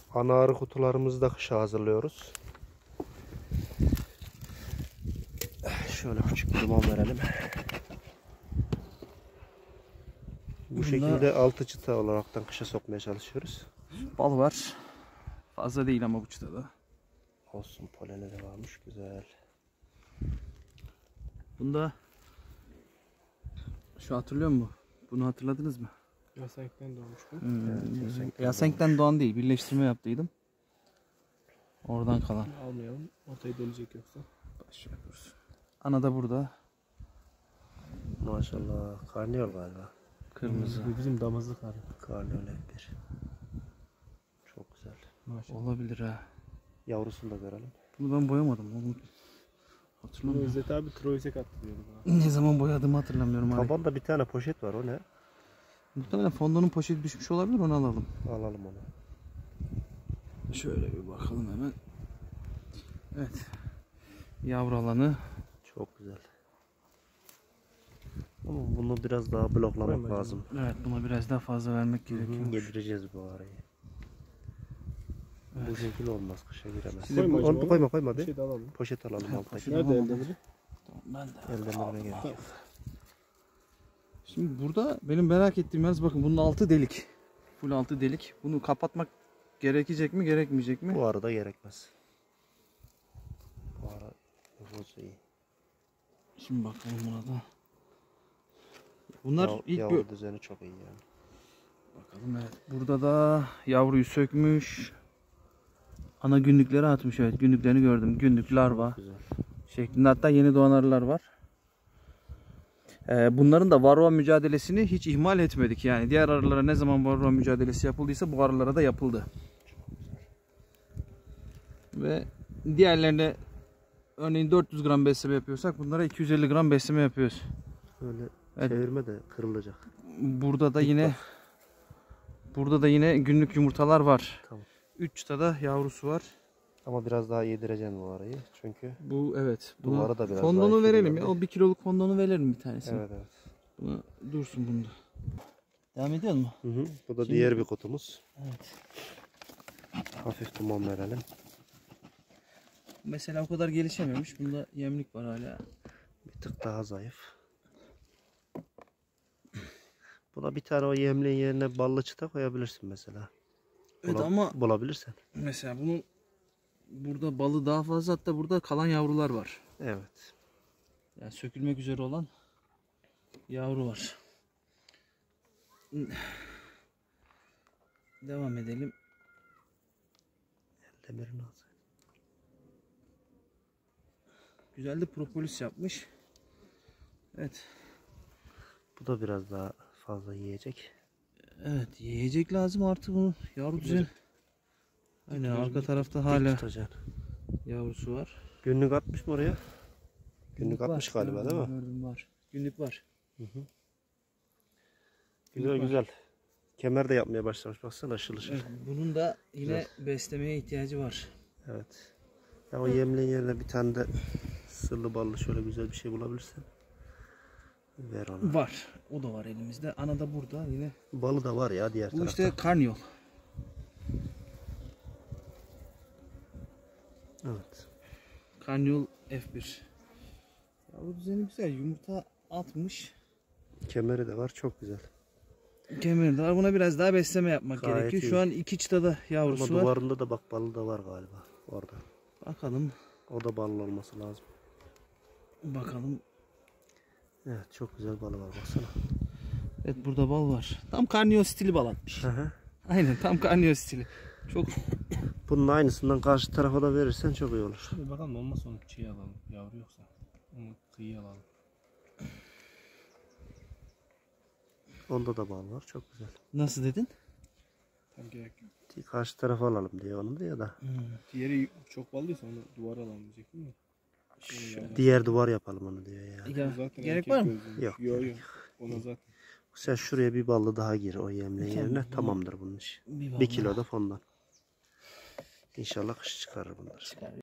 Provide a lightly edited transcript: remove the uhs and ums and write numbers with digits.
Ana arı kutularımızı da kışa hazırlıyoruz. Şöyle küçük bir duman verelim. Bu şekilde altı çıta olaraktan kışa sokmaya çalışıyoruz. Bal var. Fazla değil ama bu çıtada. Olsun, poleni de varmış, güzel. Bunda şu hatırlıyor musun? Bunu hatırladınız mı? Yasenk'ten doğmuş bu. Yasenk'ten doğan değil. Birleştirme yaptıydım. Oradan kalan. Almayalım. Ortaya dönecek yoksa. Başka yapıyoruz. Ana da burada. Maşallah. Karnıyor galiba. Kırmızı. Bu bizim damızlık arı. Karnıyor F1. Çok güzel. Maşallah. Olabilir ha. Yavrusunu da görelim. Bunu ben boyamadım. Onu Bunu hatırlamıyorum. İzzet abi Troisek attı diyordu bana. Ne zaman boyadığımı hatırlamıyorum. Abi. Tabanda bir tane poşet var, o ne? Muhtemelen fondonun poşeti düşmüş olabilir, onu alalım. Alalım onu. Şöyle bir bakalım hemen. Evet. Yavru alanı. Çok güzel. Ama bunu biraz daha bloklamak Koyma lazım. Evet, buna biraz daha fazla vermek gerekiyor. Yedireceğiz bu arayı. Evet. Bu şekil olmaz, kışa giremez. Şimdi Koyma Onu acaba? koyma Bir bir. şey de alalım. Poşet alalım alttaki. poşet. Nerede Tamam. elde biri? Tamam, ben de. Eldemelere gerek yok. Şimdi burada benim merak ettiğim yer, bakın bunun altı delik. Full altı delik. Bunu kapatmak gerekecek mi, gerekmeyecek mi? Bu arada gerekmez. Bu ara nüfusu iyi. Şimdi bakalım buna da. Bunlar ilk yavru düzeni çok iyi yani. bakalım, evet. Burada da yavruyu sökmüş. Ana günlükleri atmış, evet. Günlüklerini gördüm. Günlük larva Güzel. şeklinde, hatta yeni doğan arılar var. Bunların da varroa mücadelesini hiç ihmal etmedik. Yani diğer arılara ne zaman varroa mücadelesi yapıldıysa bu arılara da yapıldı. Ve diğerlerine örneğin 400 gram besleme yapıyorsak bunlara 250 gram besleme yapıyoruz. Öyle Evet. çevirme de kırılacak. Burada da yine günlük yumurtalar var. Tamam. 3 çıtada yavrusu var. Ama biraz daha yedireceksin bu arayı. Çünkü Bu evet. Bu Buna arada biraz fondonu daha verelim ekiliyor. ya. O 1 kiloluk fondonu verelim bir tanesini. evet evet. Buna dursun bunda. Devam ediyor mu? Bu da Şimdi- diğer bir kutumuz. Evet. Hafif duman verelim. Mesela o kadar gelişememiş. Bunda yemlik var hala. Bir tık daha zayıf. Buna bir tane o yemliğin yerine ballı çıta koyabilirsin mesela. Evet ama Bulabilirsen. mesela bunun burada balı daha fazla, hatta burada kalan yavrular var. Evet. Yani sökülmek üzere olan yavru var. Devam edelim. Demirin ağzı. Güzel de propolis yapmış. Evet. Bu da biraz daha fazla yiyecek. Evet, yiyecek lazım artık bunu. Yavru düzen. Aynen, arka tarafta hala Tutacaksın. yavrusu var. Günlük atmış mı oraya? Günlük atmış var. galiba, değil mi? Gördüm, var. Günlük var. Güzel var. güzel. Kemer de yapmaya başlamış. Baksana ışıl ışıl. Evet, bunun da yine beslemeye ihtiyacı var. Evet. Ya o yemliğin yerine bir tane de sırlı ballı şöyle güzel bir şey bulabilirsen ver ona. Var. O da var elimizde. Ana da burada yine. Balı da var ya diğer Bu tarafta. işte karniyol. Evet. Karniyol F1. Yavru düzeni güzel. Yumurta atmış. Kemeri de var, çok güzel. Kemeri de var. Buna biraz daha besleme yapmak Gayet gerekiyor. iyi. Şu an 2 çıtada yavrusu Ama var. duvarında da bak balı da var galiba orada. Bakalım. O da ballı olması lazım. Bakalım. Evet, çok güzel balı var baksana. Evet, burada bal var. Tam karniyol stili bal atmış. Aynen, tam karniyol stili. Çok Bunun aynısından karşı tarafa da verirsen çok iyi olur. Bir bakalım, olmazsa onu çiğ alalım. Yavru yoksa. Onu kıyı alalım. Onda da bal var, çok güzel. nasıl dedin? Tam gerek yok. Karşı tarafa alalım diye onu diyor da. Diğeri çok ballıysa onu duvara alalım diyecektim mi? Diğer duvar yapalım onu diyor ya. Ya, Zaten gerek erkek var mı? gözlüymüş. Yok, Yok gerek yok. Ona zaten. Sen şuraya bir ballı daha gir o yemliğin Tamam, yerine. bunu- Tamamdır bunun işi. Bir 1 kilo da fondan. İnşallah kış çıkarır bunlar. Çıkar.